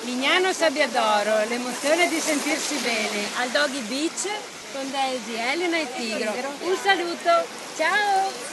Lignano Sabbiadoro, l'emozione di sentirsi bene. Al Doggy Beach con Daisy, Elena e Tigro. Un saluto, ciao!